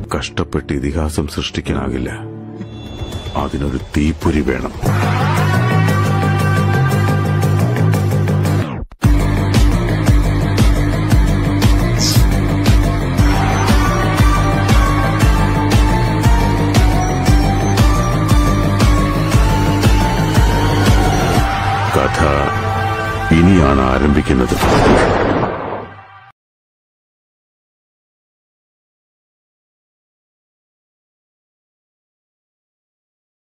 കഷ്ടപ്പെട്ട് ഇതിഹാസം സൃഷ്ടിക്കാനാകില്ല. അതിനൊരു തീപ്പൊരി വേണം. കഥ ഇനിയാണ് ആരംഭിക്കുന്നത്.